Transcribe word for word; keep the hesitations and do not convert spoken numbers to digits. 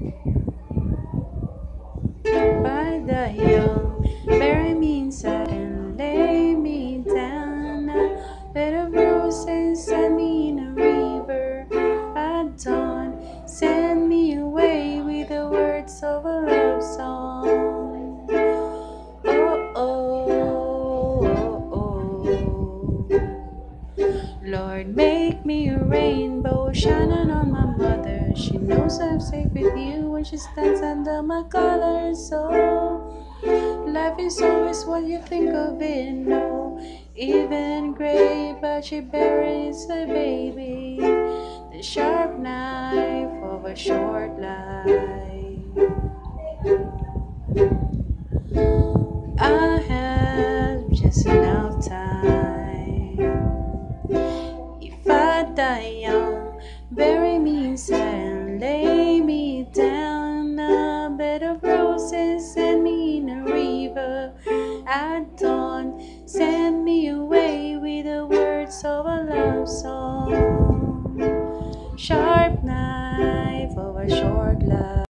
By the hill, bury me inside and lay me down. A bed of roses, send me in a river at dawn. Send me away with the words of a love song. Oh, oh, oh, oh. Lord, make me a rainbow shining on my mother. She knows I'm safe with you when she stands under my collar. So life is always what you think of it, no, even gray, but she buries her baby. The sharp knife of a short life. I have just enough time. If I die young, bury me inside and lay me down. A bed of roses, send me in a river at dawn. Send me away with the words of a love song. Sharp knife of a short life.